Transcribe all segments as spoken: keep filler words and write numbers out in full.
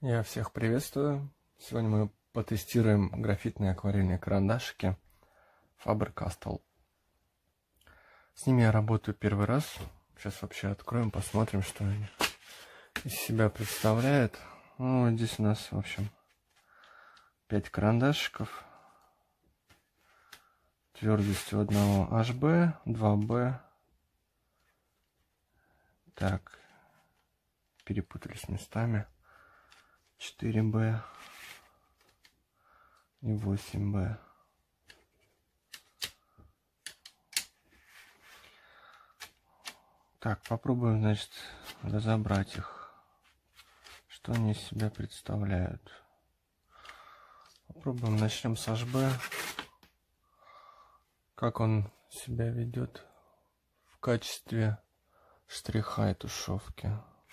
Я всех приветствую. Сегодня мы потестируем графитные акварельные карандашики Faber-Castell. С ними я работаю первый раз. Сейчас вообще откроем, посмотрим, что они из себя представляют. Ну, здесь у нас, в общем, пять карандашиков. Твердостью одного эйч би, два бэ. Так, перепутались местами. четыре бэ и восемь бэ. Так, попробуем, значит, разобрать их. Что они из себя представляют. Попробуем, начнем с эйч би. Как он себя ведет в качестве штриха и тушевки.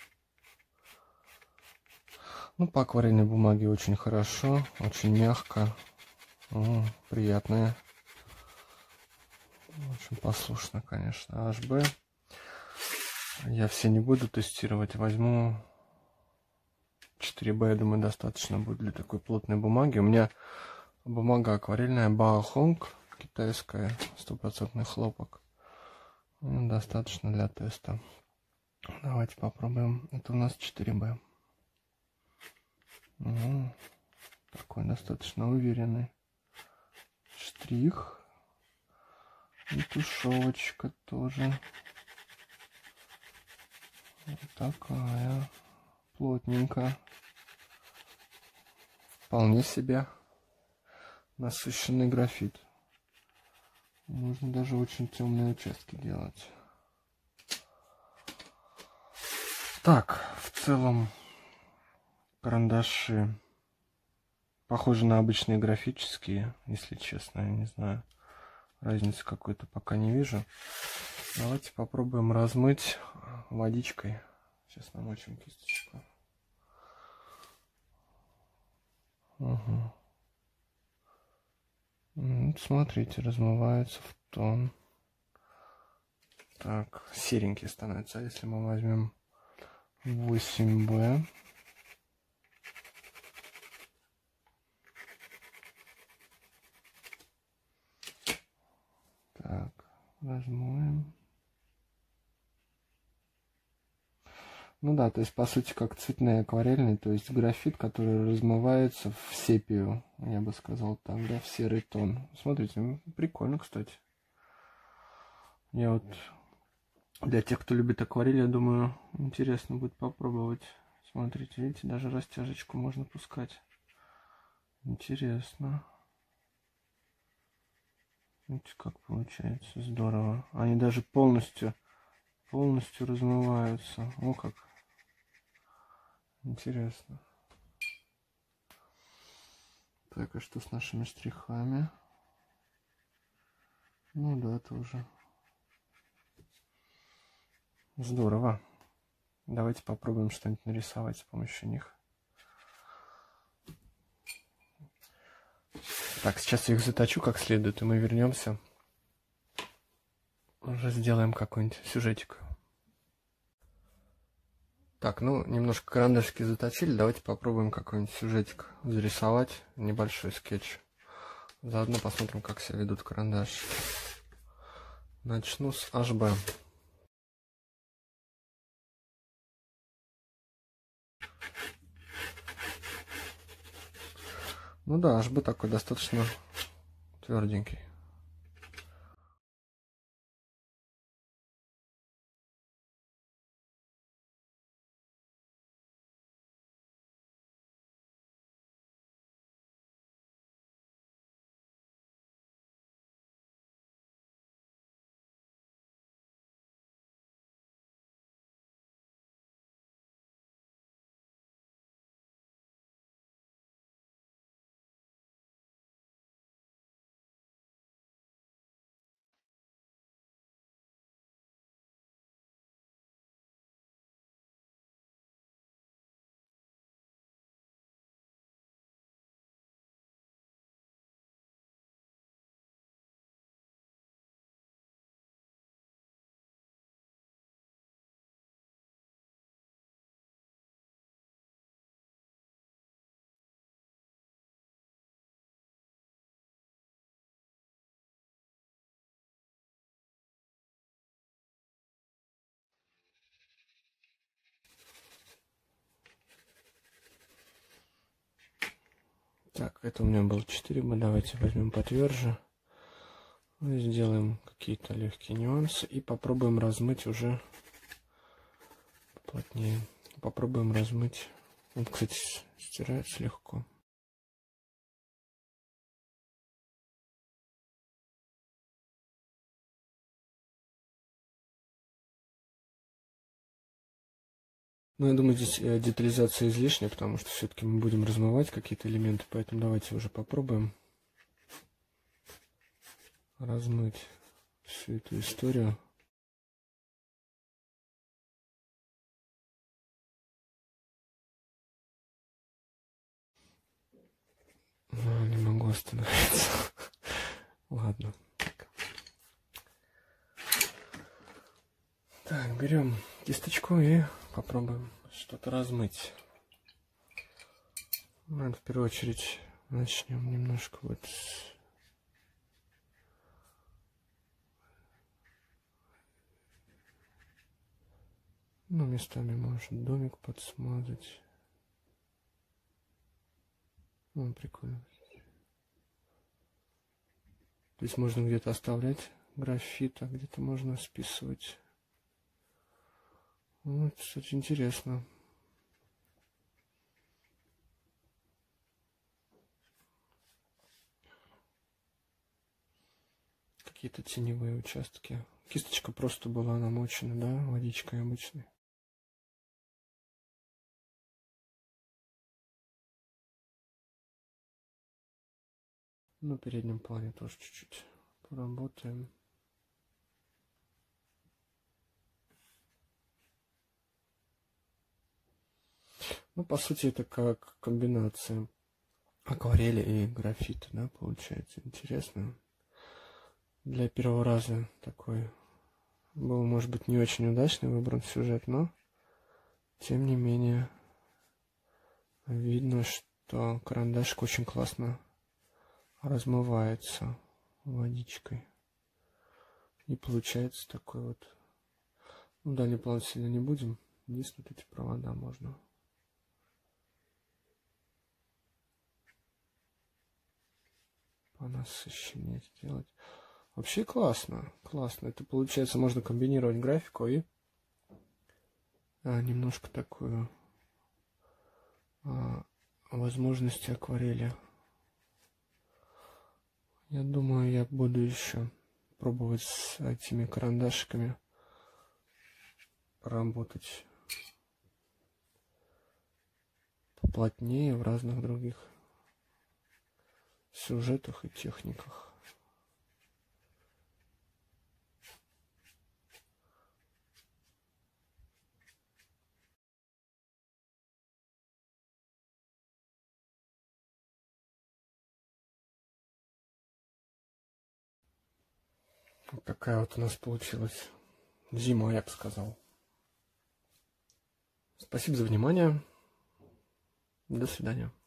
Ну, по акварельной бумаге очень хорошо, очень мягко. О, приятное. Очень послушно, конечно. эйч би. Я все не буду тестировать. Возьму четыре бэ, я думаю, достаточно будет для такой плотной бумаги. У меня бумага акварельная Баохонг, китайская, стопроцентный хлопок. Ну, достаточно для теста. Давайте попробуем. Это у нас четыре бэ. Угу. Такой достаточно уверенный штрих. И тушевочка тоже. Вот такая. Плотненькая. Вполне себе насыщенный графит. Можно даже очень темные участки делать. Так, в целом карандаши похожи на обычные графические, если честно, я не знаю. Разницы какой-то пока не вижу. Давайте попробуем размыть водичкой. Сейчас намочим кисточку. Угу. Вот, смотрите, размывается в тон. Так, серенький становится. А если мы возьмем восемь бэ. Так, размоем. Ну да, то есть по сути как цветные акварельные, то есть графит, который размывается в сепию, я бы сказал так, да, в серый тон. Смотрите, прикольно, кстати. Я вот для тех, кто любит акварель, я думаю, интересно будет попробовать. Смотрите, видите, даже растяжечку можно пускать. Интересно. Видите, как получается, здорово. Они даже полностью, полностью размываются. О, как интересно. Так, а что с нашими штрихами? Ну да, тоже. Здорово. Давайте попробуем что-нибудь нарисовать с помощью них. Так, сейчас я их заточу как следует, и мы вернемся. Уже сделаем какой-нибудь сюжетик. Так, ну, немножко карандашики заточили. Давайте попробуем какой-нибудь сюжетик зарисовать. Небольшой скетч. Заодно посмотрим, как себя ведут карандаши. Начну с эйч би. Ну да, эйч би такой достаточно тверденький. Так, это у меня было четыре бэ. Давайте возьмем потверже. Сделаем какие-то легкие нюансы и попробуем размыть уже плотнее. Попробуем размыть. Вот, кстати, стирается легко. Ну, я думаю, здесь детализация излишняя, потому что все-таки мы будем размывать какие-то элементы, поэтому давайте уже попробуем размыть всю эту историю. Но не могу остановиться. Ладно. Так, берем кисточку и попробуем что-то размыть. Ну, в первую очередь начнем немножко вот с... Ну, местами можно домик подсмазать. Ну, прикольно. Здесь можно где-то оставлять графит, а где-то можно списывать. Вот, кстати, интересно. Какие-то теневые участки. Кисточка просто была намочена, да, водичкой обычной. На переднем плане тоже чуть-чуть поработаем. Ну, по сути, это как комбинация акварели и графита, да, получается. Интересно. Для первого раза такой был, может быть, не очень удачный выбран сюжет, но, тем не менее, видно, что карандашик очень классно размывается водичкой. И получается такой вот... Ну, дальний план сильно не будем. Единственное, вот эти провода можно... понасыщеннее сделать. Вообще классно, классно. Это получается, можно комбинировать графику и а, немножко такую а, возможность акварели. Я думаю, я буду еще пробовать с этими карандашиками поработать поплотнее в разных других сюжетах и техниках. Вот такая вот у нас получилась зима, я бы сказал. Спасибо за внимание. До свидания.